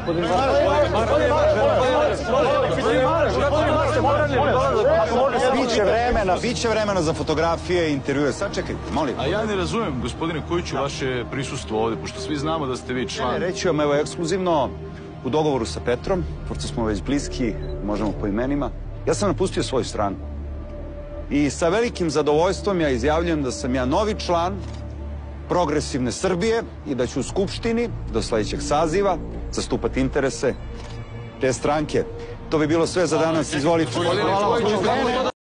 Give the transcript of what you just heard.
Biće vremena za fotografije i intervjue. Sad čekajte, molim. A ja ne razumem, gospodine Kojiću, vaše prisustvo ovde, pošto svi znamo da ste vi član. Reći vam, evo, ekskluzivno, u dogovoru sa Petrom, pošto smo već bliski, možemo po imenima, ja sam napustio svoju stranu. I sa velikim zadovoljstvom ja izjavljujem da sam ja novi član Progresivne Srbije i da ću u Skupštini do sledećeg saziva zastupati interese te stranke. To bi bilo sve za danas. Izvolite.